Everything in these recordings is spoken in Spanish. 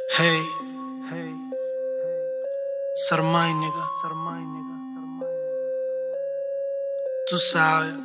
Hey, Sarmai, nigga. Tú sabes.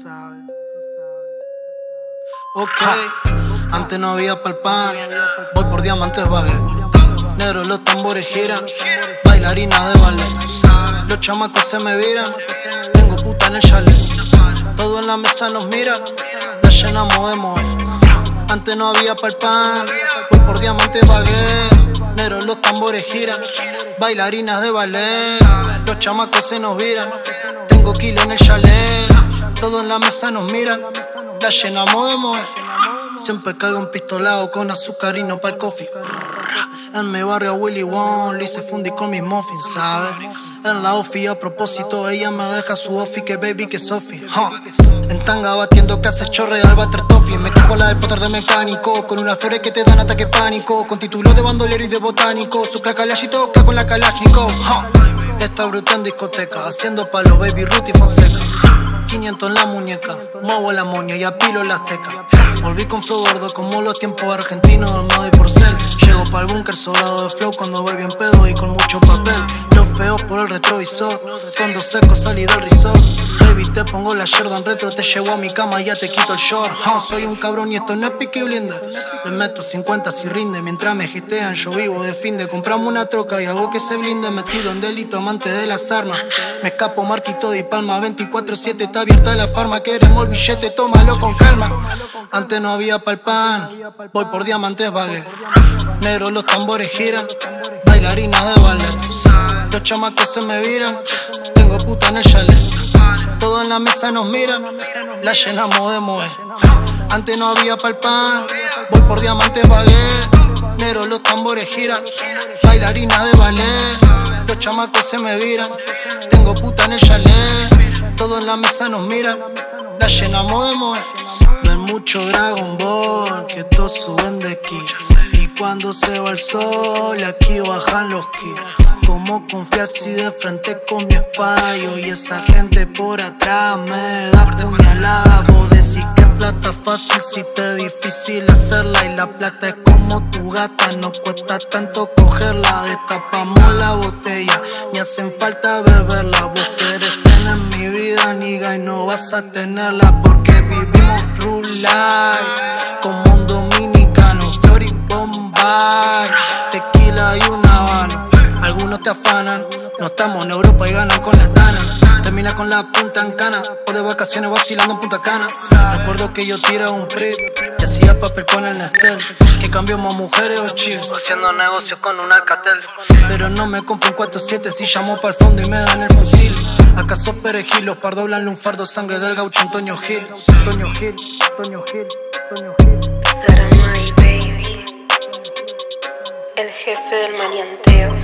Ok, antes no había pa'l pan. Voy por diamantes baguette. Negro los tambores giran. Bailarina de ballet. Los chamacos se me viran. Tengo puta en el chalet. Todo en la mesa nos mira. La llenamos de moe. Antes no había pa'l pan. Voy por diamantes baguette. Negro los tambores giran. Bailarinas de ballet. Los chamacos se nos viran. Tengo kilo en el chalet. Todo en la mesa nos miran. La llenamos de moe. Siempre caigo un pistolado con azucarino pa'l coffee. En mi barrio Willy Wong le hice fundi con mis muffins, ¿sabes? En la ofi a propósito ella me deja su ofi, que baby que Sophie. En tanga batiendo clases chorreal bater toffee. Me cojo la de Potter de mecánico, con unas flores que te dan ataque pánico, con título de bandolero y de botánico. Su clacalash y toca con la Kalashnikov. Está bruta en discoteca, haciendo palo baby Ruth y Fonseca. 500 en la muñeca, muevo la moña y apilo la azteca. Volví con flow gordo como los tiempos argentinos del modo y porcel. Llego pa'l búnker sobrado de flow cuando voy bien pedo y con mucho papel. Los feos por el retrovisor, con dos secos salí del resort. Baby te pongo la Jordan retro, te llevo a mi cama y ya te quito el short. Soy un cabrón y esto no es Peaky Blinders. Le meto 50 si rinde, mientras me gitean yo vivo de fin de. Compramos una troca y hago que se blinde, metido en delito, amante de las armas. Me escapo Marquito de Palma, 24/7 está abierta la farma. Queremos el billete, tómalo con calma. Antes no había pa'l pan, voy por diamantes baguette. Negro los tambores giran, bailarina de ballet. Los chamacos se me viran, tengo puta en el chalet. Todo en la mesa nos miran, la llenamos de moe. Antes no había pa'l pan, voy por diamantes baguette. Negro los tambores giran, bailarina de ballet. Los chamacos se me viran, tengo puta en el chalet. Todo en la mesa nos miran, la llenamos de moe. Ven mucho Dragon Ball, que todos suben de ki. Y cuando se va el sol, aquí bajan los ki. Cómo confiar si de frente con mi espada yo, y esa gente por atrás me da puñalada. Vos decís que plata fácil si te es difícil hacerla, y la plata es como tu gata, no cuesta tanto cogerla. Destapamos la botella, ni hacen falta beberla. Vos querés tener mi vida, niga, y no vas a tenerla, porque vivimos true life como un dominicano. Flor y Bombay, tequila y un habano. Algunos te afanan, no estamos en Europa y ganan con la tana. Termina con la punta en cana, o de vacaciones vacilando en Punta Cana. Recuerdo que yo tiraba un prip y hacía papel con el Nestel, que cambiamos mujeres o chicos, haciendo negocios con un Alcatel. Pero no me compro un 4-7 si llamo pa'l fondo y me dan el fusil. ¿Acaso perejil? Los par doblanle un fardo, sangre del gaucho Antonio Gil. Antonio Gil, Antonio Gil, Antonio Gil. Sarmai, baby, el jefe del maleanteo.